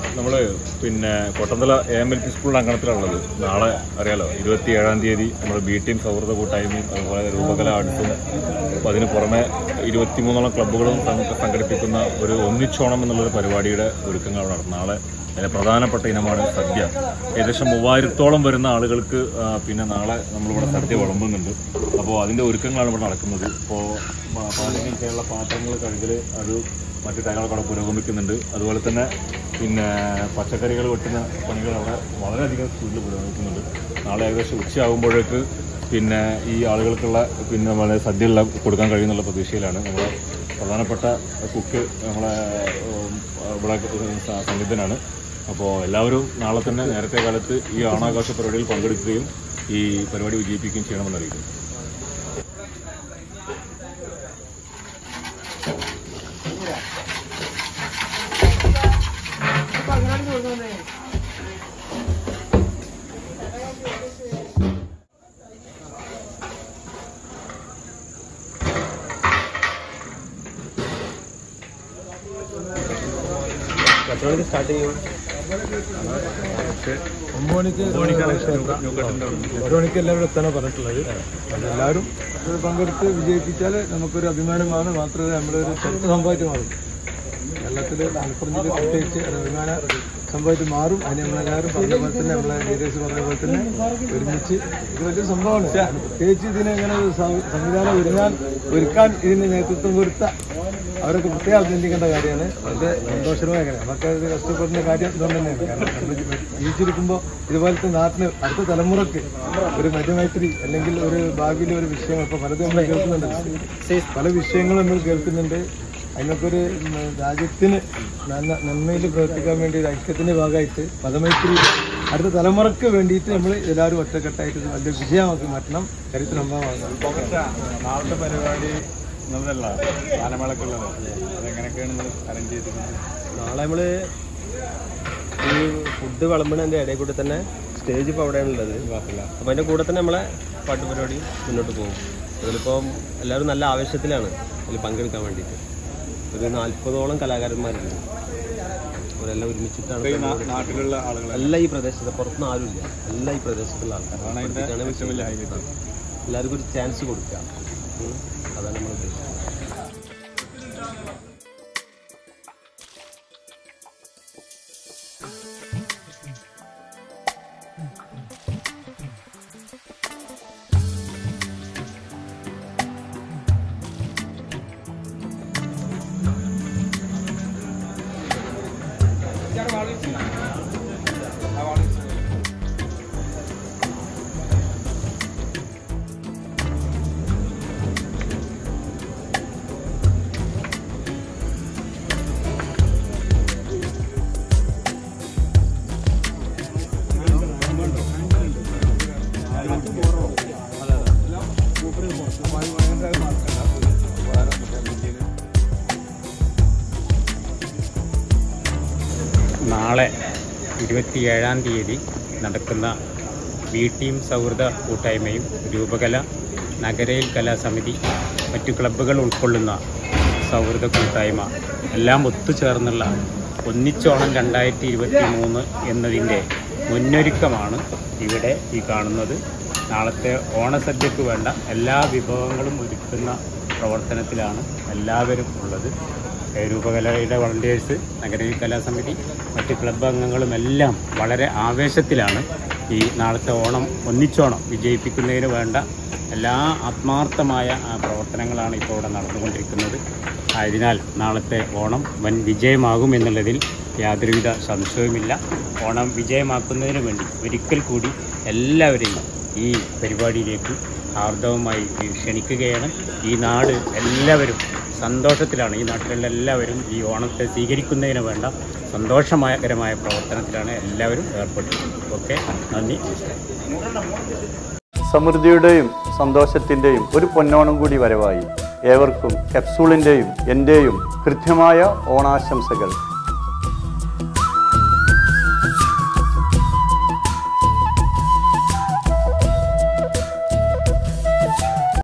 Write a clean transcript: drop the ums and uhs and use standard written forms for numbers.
നമ്മൾ കൊട്ടന്തല AMLP സ്കൂളിൻ്റെ അങ്കണത്തിലുള്ളത്. നാളെ അറിയാലോ 27-ാം തീയതി നമ്മൾ ബി ടീം സൗഹൃദ കൂട്ടായ്മയും അതുപോലെ രൂപകല ആർട്സും അതിന് പുറമെ 23ഓളം ക്ലബ്ബുകളും സംഘടിപ്പിക്കുന്ന ഒരു ഒന്നിച്ചോണം എന്നുള്ളൊരു പരിപാടിയുടെ ഒരുക്കങ്ങൾ നടത്തും. നാളെ അതിലെ പ്രധാനപ്പെട്ട ഇനമാണ് സദ്യ. ഏകദേശം 3000-ഓളം വരുന്ന ആളുകൾക്ക് നാളെ നമ്മളിവിടെ സദ്യ വിളമ്പുന്നുണ്ട്. അപ്പോൾ അതിൻ്റെ ഒരുക്കങ്ങളാണ് ഇവിടെ നടക്കുന്നത്. ഇപ്പോൾ പാചകം ചെയ്യാനുള്ള പാത്രങ്ങൾ കഴുകൽ അത് മറ്റു കാര്യങ്ങളൊക്കെ അവിടെ പുരോഗമിക്കുന്നുണ്ട്. അതുപോലെ തന്നെ പച്ചക്കറികൾ വെട്ടുന്ന പണികൾ അവിടെ വളരെയധികം സ്പീഡിൽ പുരോഗമിക്കുന്നുണ്ട്. നാളെ ഏകദേശം ഉച്ചയാകുമ്പോഴേക്ക് ഈ ആളുകൾക്കുള്ള നമ്മളെ സദ്യയെല്ലാം കൊടുക്കാൻ കഴിയുന്നുള്ള പ്രതീക്ഷയിലാണ്. നമ്മളെ പ്രധാനപ്പെട്ട കുക്ക് നമ്മളെ ഇവിടെ സന്നിധനാണ്. അപ്പോൾ എല്ലാവരും നാളെ തന്നെ നേരത്തെ കാലത്ത് ഈ ഓണാഘോഷ പരിപാടിയിൽ പങ്കെടുക്കുകയും ഈ പരിപാടി വിജയിപ്പിക്കുകയും ചെയ്യണമെന്നറിയിക്കുന്നു. സ്റ്റാർട്ട് ചെയ്യും 9 മണിക്ക് എല്ലാവരും എത്താനാണ് പറഞ്ഞിട്ടുള്ളത്. അതെല്ലാവരും പങ്കെടുത്ത് വിജയിപ്പിച്ചാൽ നമുക്കൊരു അഭിമാനമാണ്. മാത്രമല്ല നമ്മുടെ ഒരു ചരിത്ര സംഭവമായിട്ട് മാറും. കേരളത്തിൽ മലപ്പുറം ജില്ല പ്രത്യേകിച്ച് ഒരു അഭിമാന സംഭവമായിട്ട് മാറും. അതിന് നമ്മളെല്ലാവരും പറഞ്ഞ പോലെ തന്നെ നമ്മളെ ലീഡേഴ്സ് പറഞ്ഞ പോലെ തന്നെ ഒരുമിച്ച് ഇത് വലിയൊരു സംഭവമാണ്. പ്രത്യേകിച്ച് ഇതിനെ ഇങ്ങനെ ഒരു സംവിധാനം ഒരുക്കാൻ ഇതിന് നേതൃത്വം കൊടുത്ത അവരൊക്കെ പ്രത്യേകം അഭിനന്ദിക്കേണ്ട കാര്യമാണ്. വളരെ സന്തോഷമായ കാര്യം. നമുക്ക് അത് കഷ്ടപ്പെടുന്ന കാര്യം ഇതുകൊണ്ട് തന്നെയാണ്. കാരണം നമ്മൾ ജീവിച്ചിരിക്കുമ്പോൾ ഇതുപോലത്തെ നാട്ടിന് അടുത്ത തലമുറക്ക് ഒരു മതമൈത്രി അല്ലെങ്കിൽ ഒരു ഭാവിയിലെ ഒരു വിഷയം ഇപ്പോൾ പലതും നമ്മൾ കേൾക്കുന്നുണ്ട്. പല വിഷയങ്ങളും നമ്മൾ കേൾക്കുന്നുണ്ട്. അതിനൊക്കെ ഒരു രാജ്യത്തിന് നന്മയിൽ പ്രവർത്തിക്കാൻ വേണ്ടി ഒരു ഐക്യത്തിൻ്റെ ഭാഗമായിട്ട് മതമൈത്രി അടുത്ത തലമുറക്ക് വേണ്ടിയിട്ട് നമ്മൾ എല്ലാവരും ഒറ്റക്കെട്ടായിട്ട് വലിയ വിജയമാക്കി മാറ്റണം. ചരിത്ര സംഭവമാകുന്നത് നാളത്തെ പരിപാടി ഗാനമേളക്കുള്ളത് അതെങ്ങനെയൊക്കെയാണ് നിങ്ങൾ അറേഞ്ച് ചെയ്തിരിക്കുന്നത്? നാളെ നമ്മൾ ഈ ഫുഡ് വിളമ്പണതിൻ്റെ ഇടയിൽ കൂടെ തന്നെ സ്റ്റേജ് ഇപ്പോൾ അവിടെയാണുള്ളത്. അപ്പോൾ അതിൻ്റെ കൂടെ തന്നെ നമ്മളെ പാട്ട് പരിപാടി മുന്നോട്ട് പോകും. അതിലിപ്പം എല്ലാവരും നല്ല ആവേശത്തിലാണ് അതിൽ പങ്കെടുക്കാൻ വേണ്ടിയിട്ട്. ഒരു 40ഓളം കലാകാരന്മാരുണ്ട്. അവരെല്ലാം ഒരുമിച്ചിട്ടാണ് നാട്ടിലുള്ള ആളുകൾ. എല്ലാം ഈ പ്രദേശത്ത്, പുറത്തുനിന്ന് ആരുമില്ല, എല്ലാം ഈ പ്രദേശത്തുള്ള ആൾക്കാരാണ്. എല്ലാവർക്കും ഒരു ചാൻസ് കൊടുക്കുക, അതാണ് നമ്മൾ ഉദ്ദേശിക്കുന്നത്. നാളെ 27-ാം തീയതി നടക്കുന്ന ബി ടീം സൗഹൃദ കൂട്ടായ്മയും രൂപകല നഗരയിൽ കലാസമിതി മറ്റു ക്ലബ്ബുകൾ ഉൾക്കൊള്ളുന്ന സൗഹൃദ കൂട്ടായ്മ എല്ലാം ഒത്തുചേർന്നുള്ള ഒന്നിച്ചോണം 2023 എന്നതിൻ്റെ മുന്നൊരുക്കമാണ് ഇവിടെ ഈ കാണുന്നത്. നാളത്തെ ഓണസദ്യക്ക് വേണ്ട എല്ലാ വിഭവങ്ങളും ഒരുക്കുന്ന പ്രവർത്തനത്തിലാണ് എല്ലാവരും ഉള്ളത്. രൂപകലയുടെ വളണ്ടിയേഴ്സ്, നഗരയിൽ കലാസമിതി, മറ്റ് ക്ലബ്ബ് അംഗങ്ങളുമെല്ലാം വളരെ ആവേശത്തിലാണ് ഈ നാളത്തെ ഒന്നിച്ചോണം വിജയിപ്പിക്കുന്നതിന് വേണ്ട എല്ലാ ആത്മാർത്ഥമായ പ്രവർത്തനങ്ങളാണ് ഇപ്പോൾ ഇവിടെ നടന്നുകൊണ്ടിരിക്കുന്നത്. ആയതിനാൽ നാളത്തെ ഓണം വൻ വിജയമാകും എന്നുള്ളതിൽ യാതൊരുവിധ സംശയവുമില്ല. ഓണം വിജയമാക്കുന്നതിന് വേണ്ടി ഒരിക്കൽ കൂടി എല്ലാവരെയും ഈ പരിപാടിയിലേക്ക് ഹാർദവമായി ക്ഷണിക്കുകയാണ്. ഈ നാട് എല്ലാവരും സന്തോഷത്തിലാണ്. ഈ നാട്ടിലുള്ള എല്ലാവരും ഈ ഓണത്തെ സ്വീകരിക്കുന്നതിന് വേണ്ട സന്തോഷകരമായ പ്രവർത്തനത്തിലാണ് എല്ലാവരും ഏർപ്പെട്ടിട്ടുള്ളത്. ഓക്കെ, നന്ദി, നമസ്കാരം. സമൃദ്ധിയുടെയും സന്തോഷത്തിൻ്റെയും ഒരു പൊന്നോണം കൂടി വരവായി. ഏവർക്കും കെപ്സൂളിൻ്റെയും എൻ്റെയും കൃത്യമായ ഓണാശംസകൾ.